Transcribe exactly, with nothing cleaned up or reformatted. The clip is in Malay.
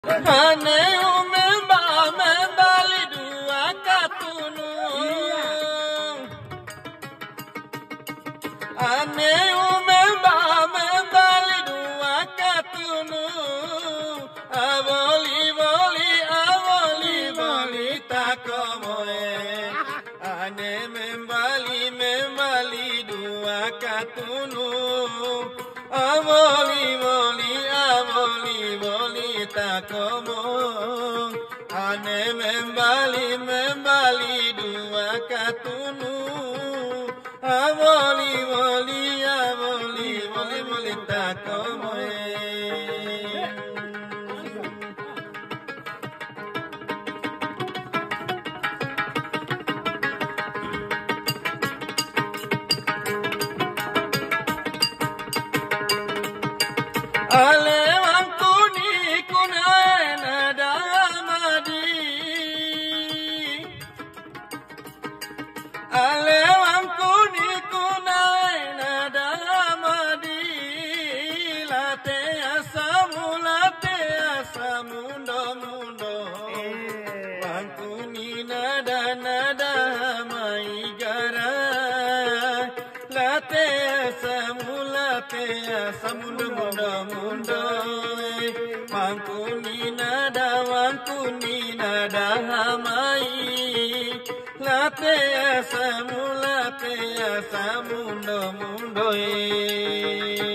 Ane umemba membali dua katunu. Ane umemba membali dua katunu. Avoli voli avoli voli takomoe. Ane membali membali dua katunu. Avoli voli avoli voli takomo. Ane membali membali dua katunu. Avoli voli avoli voli voli takomo. Ale wangkuni kunai nada madi. Ale wangkuni kunai nada madi. Late asamu late asamu mundo mundo. Wangkuni nada nada mai gara. Late asamu late asamu mundo mundo. Wangkuni nada wangkuni nada hamai. Late asamu late asamu mundo mundo.